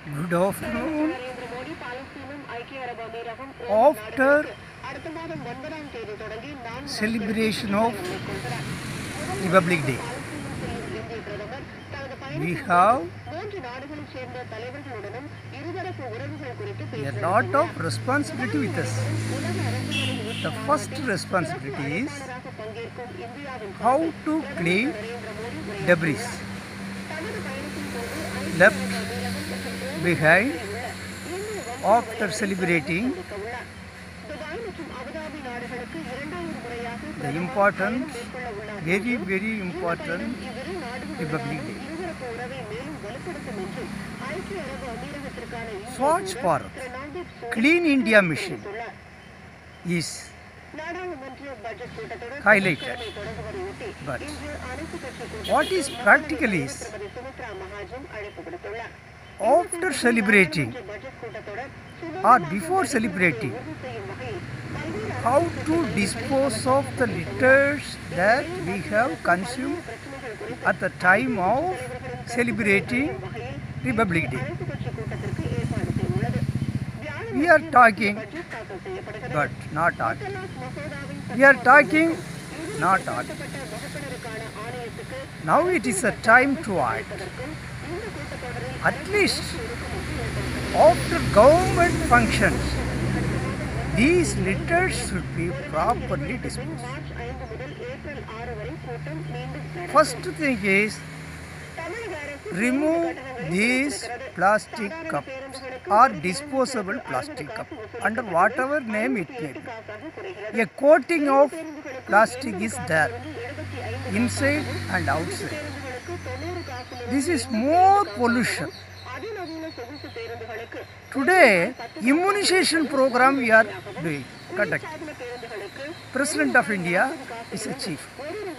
Good afternoon. After celebration of Republic Day, we have a lot of responsibility with us. The first responsibility is how to clean debris left behind after celebrating the important, very important Republic Day. Swachh Bharat, Clean India mission is highlighted, but what is practical is after celebrating or before celebrating, how to dispose of the litters that we have consumed at the time of celebrating Republic Day. We are talking, but not art. We are talking, not art. Now it is a time to act. At least after government functions, these litters should be properly disposed. First thing is remove these plastic cups or disposable plastic cup under whatever name it may be. A coating of plastic is there inside and outside. This is more pollution. Today, immunization program we are doing, conducting. President of India is a chief.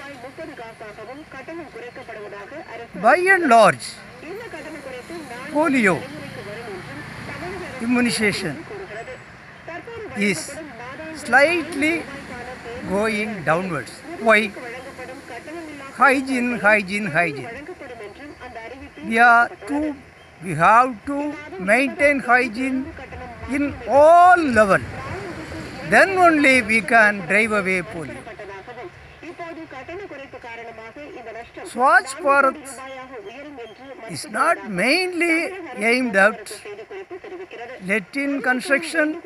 By and large, polio immunization is slightly going downwards. Why? Hygiene. We have to maintain hygiene in all levels. Then only we can drive away polio. Swachh Bharat is not mainly aimed at letting construction,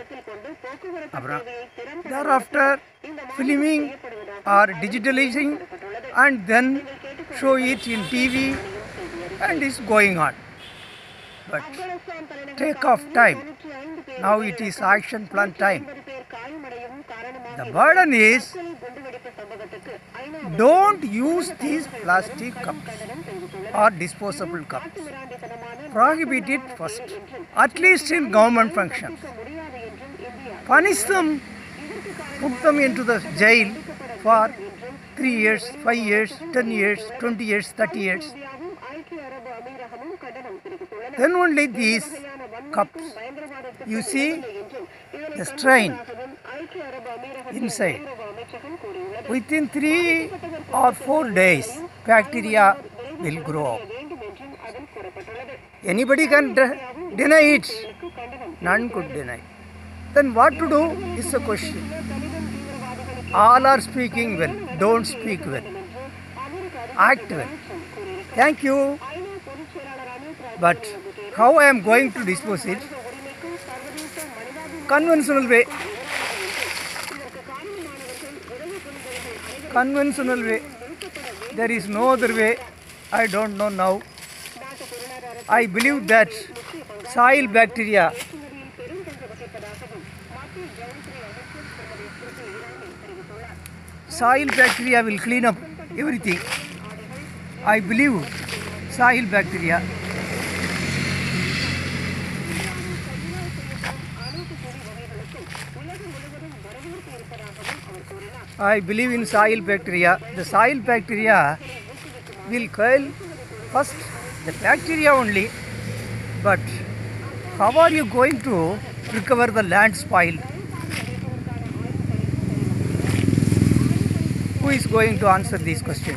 thereafter filming or digitalizing and then show it in TV and is going on. But take off time. Now it is action plan time. The burden is don't use these plastic cups or disposable cups. Prohibit it first, at least in government functions. Punish them, put them into the jail for 3 years, 5 years, 10 years, 20 years, 30 years. Then only these cups, you see the strain inside. Within 3 or 4 days, bacteria will grow up. Anybody can deny it? None could deny. Then what to do is the question. All are speaking well, don't speak well. Act well. Thank you. But how I am going to dispose it? Conventional way. There is no other way. I don't know now. I believe that soil bacteria will clean up everything. I believe soil bacteria. I believe in soil bacteria. The soil bacteria will kill first the bacteria only. But how are you going to recover the land spoiled? Who is going to answer these questions?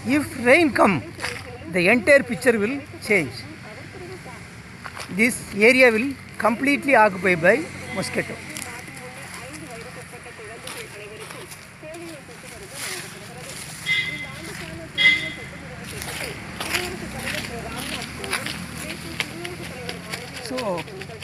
If rain come, the entire picture will change. This area will completely occupied by mosquito. So,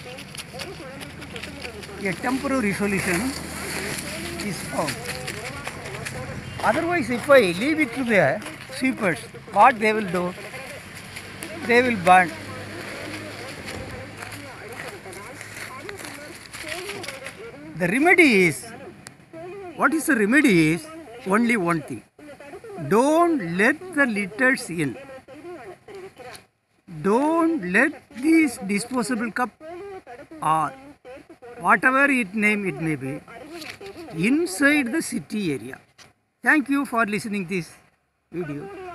a temporary solution is found. Otherwise, if I leave it to the sweepers, what they will do? They will burn. The remedy is, what is the remedy is only one thing. Don't let the litters in. Don't let this disposable cup or whatever name it may be inside the city area. Thank you for listening this video.